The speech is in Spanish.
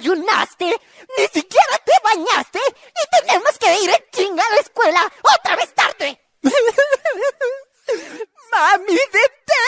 desayunaste, ni siquiera te bañaste y tenemos que ir en chinga a la escuela otra vez tarde. Mami, detente.